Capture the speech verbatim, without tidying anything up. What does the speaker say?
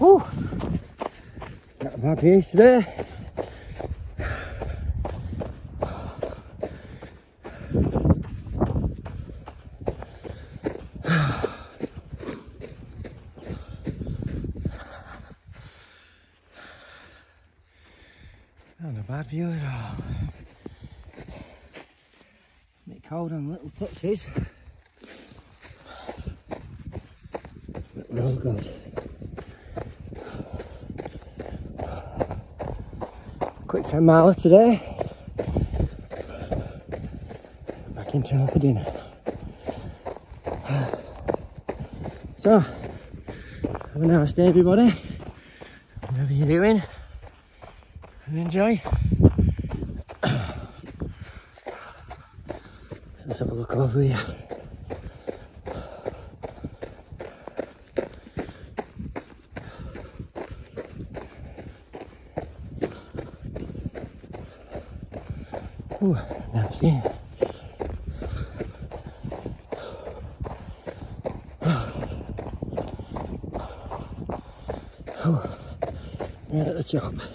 Whew. Not a bad view today. Not a bad view at all. A bit cold on little touches. But we're all good. Quick ten miler today. Back in time for dinner. So, have a nice day everybody. Whatever you're doing. And enjoy. So let's have a look over here. Ooh, nice view. Oh, right at the top.